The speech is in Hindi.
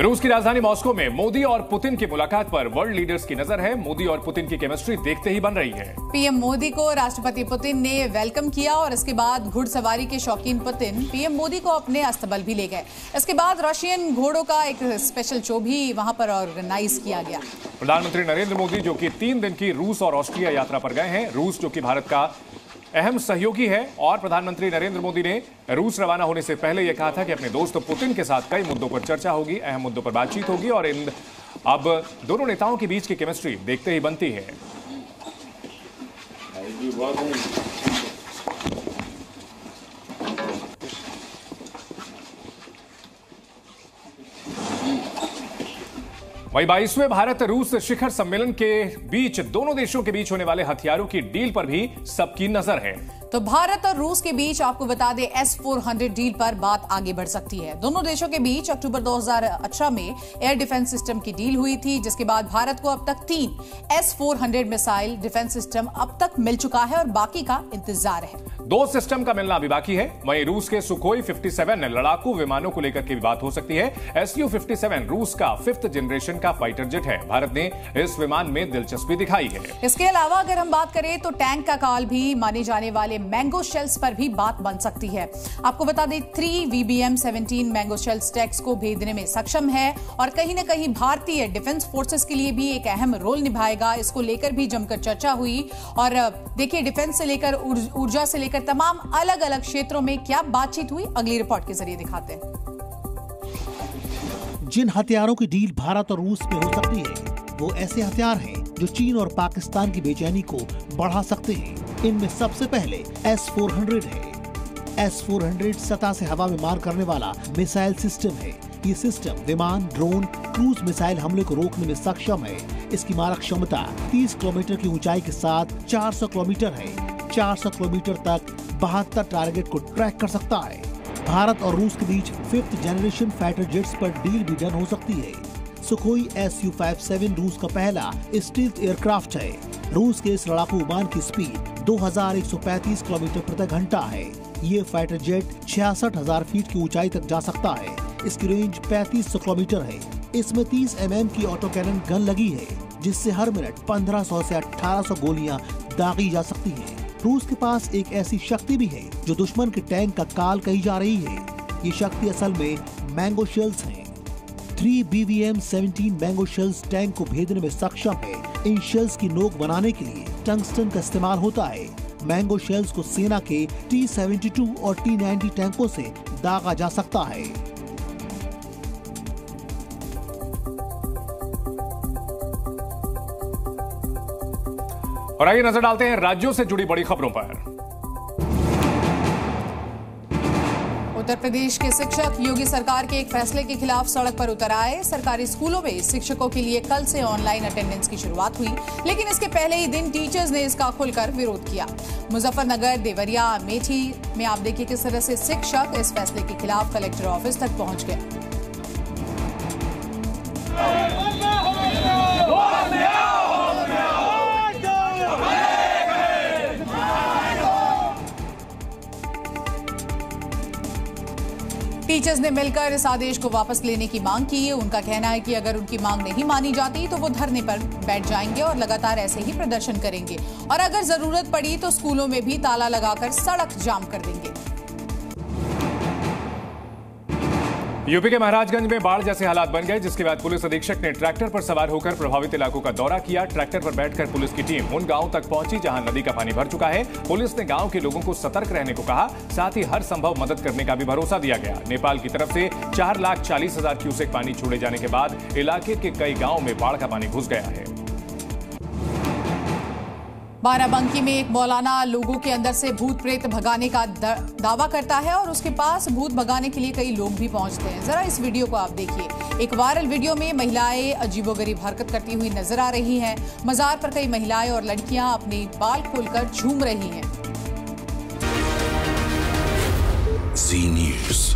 रूस की राजधानी मॉस्को में मोदी और पुतिन की मुलाकात पर वर्ल्ड लीडर्स की नजर है। मोदी और पुतिन की केमिस्ट्री देखते ही बन रही है। पीएम मोदी को राष्ट्रपति पुतिन ने वेलकम किया और इसके बाद घुड़सवारी के शौकीन पुतिन पीएम मोदी को अपने अस्तबल भी ले गए। इसके बाद रशियन घोड़ों का एक स्पेशल शो भी वहां पर ऑर्गेनाइज किया गया। प्रधानमंत्री नरेंद्र मोदी जो कि 3 दिन की रूस और ऑस्ट्रिया यात्रा पर गए हैं। रूस जो कि भारत का अहम सहयोगी है और प्रधानमंत्री नरेंद्र मोदी ने रूस रवाना होने से पहले यह कहा था कि अपने दोस्त पुतिन के साथ कई मुद्दों पर चर्चा होगी, अहम मुद्दों पर बातचीत होगी और अब दोनों नेताओं के बीच की केमिस्ट्री देखते ही बनती है। वहीं 22वें भारत रूस शिखर सम्मेलन के बीच दोनों देशों के बीच होने वाले हथियारों की डील पर भी सबकी नजर है। तो भारत और रूस के बीच आपको बता दें S-400 डील पर बात आगे बढ़ सकती है। दोनों देशों के बीच अक्टूबर 2018 में एयर डिफेंस सिस्टम की डील हुई थी, जिसके बाद भारत को अब तक 3 S-400 मिसाइल डिफेंस सिस्टम अब तक मिल चुका है और बाकी का इंतजार है। 2 सिस्टम का मिलना अभी बाकी है। वहीं रूस के सुखोई 57 लड़ाकू विमानों को लेकर के भी बात हो सकती है। Su-57 रूस का 5th जनरेशन का फाइटर जेट है। भारत ने इस विमान में दिलचस्पी दिखाई है। इसके अलावा अगर हम बात करें तो टैंक का काल भी माने जाने वाले मैंगो शेल्स पर भी बात बन सकती है। आपको बता दें 3 VBM-17 मैंगो शेल्स टैंक्स को भेजने में सक्षम है और कहीं न कहीं भारतीय डिफेंस फोर्सेस के लिए भी एक अहम रोल निभाएगा। इसको लेकर भी जमकर चर्चा हुई और देखिए डिफेंस से लेकर ऊर्जा से लेकर तमाम अलग अलग क्षेत्रों में क्या बातचीत हुई, अगली रिपोर्ट के जरिए दिखाते हैं। जिन हथियारों की डील भारत और रूस में हो सकती है वो ऐसे हथियार हैं जो चीन और पाकिस्तान की बेचैनी को बढ़ा सकते हैं। इनमें सबसे पहले S-400 है। S-400 सतह से हवा में मार करने वाला मिसाइल सिस्टम है। ये सिस्टम विमान, ड्रोन, क्रूज मिसाइल हमले को रोकने में सक्षम है। इसकी मारक क्षमता 30 किलोमीटर की ऊंचाई के साथ 400 किलोमीटर है। 400 किलोमीटर तक 72 टारगेट को ट्रैक कर सकता है। भारत और रूस के बीच 5th जनरेशन फाइटर जेट्स पर डील भी डन हो सकती है। सुखोई Su-57 रूस का पहला स्टील्थ एयरक्राफ्ट है। रूस के इस लड़ाकू विमान की स्पीड 2135 किलोमीटर प्रति घंटा है। ये फाइटर जेट 66,000 फीट की ऊंचाई तक जा सकता है। इसकी रेंज 3500 किलोमीटर है। इसमें 30 mm की ऑटो कैनन गन लगी है, जिससे हर मिनट 1500 से 1800 गोलियां दागी जा सकती हैं। रूस के पास एक ऐसी शक्ति भी है जो दुश्मन के टैंक का काल कही जा रही है। ये शक्ति असल में मैंगो शेल्स हैं। 3 BBM-17 मैंगो शेल्स टैंक को भेजने में सक्षम है। इन शेल्स की नोक बनाने के लिए टंगस्टन का इस्तेमाल होता है। मैंगो शेल्स को सेना के T-72 और T-90 टैंकों से दागा जा सकता है। और आइए नजर डालते हैं राज्यों से जुड़ी बड़ी खबरों पर। उत्तर प्रदेश के शिक्षक योगी सरकार के एक फैसले के खिलाफ सड़क पर उतर आए। सरकारी स्कूलों में शिक्षकों के लिए कल से ऑनलाइन अटेंडेंस की शुरुआत हुई, लेकिन इसके पहले ही दिन टीचर्स ने इसका खुलकर विरोध किया। मुजफ्फरनगर, देवरिया, अमेठी में आप देखिए किस तरह से शिक्षक इस फैसले के खिलाफ कलेक्टर ऑफिस तक पहुंच गए। टीचर्स ने मिलकर इस आदेश को वापस लेने की मांग की है। उनका कहना है कि अगर उनकी मांग नहीं मानी जाती तो वो धरने पर बैठ जाएंगे और लगातार ऐसे ही प्रदर्शन करेंगे और अगर जरूरत पड़ी तो स्कूलों में भी ताला लगाकर सड़क जाम कर देंगे। यूपी के महाराजगंज में बाढ़ जैसे हालात बन गए, जिसके बाद पुलिस अधीक्षक ने ट्रैक्टर पर सवार होकर प्रभावित इलाकों का दौरा किया। ट्रैक्टर पर बैठकर पुलिस की टीम उन गांवों तक पहुंची जहां नदी का पानी भर चुका है। पुलिस ने गांव के लोगों को सतर्क रहने को कहा, साथ ही हर संभव मदद करने का भी भरोसा दिया गया। नेपाल की तरफ से 4,40,000 क्यूसेक पानी छोड़े जाने के बाद इलाके के कई गाँव में बाढ़ का पानी घुस गया है। बाराबंकी में एक मौलाना लोगों के अंदर से भूत प्रेत भगाने का दावा करता है और उसके पास भूत भगाने के लिए कई लोग भी पहुंचते हैं। जरा इस वीडियो को आप देखिए। एक वायरल वीडियो में महिलाएं अजीबोगरीब हरकत करती हुई नजर आ रही हैं। मजार पर कई महिलाएं और लड़कियां अपने बाल खोलकर झूम रही हैं। Zee news.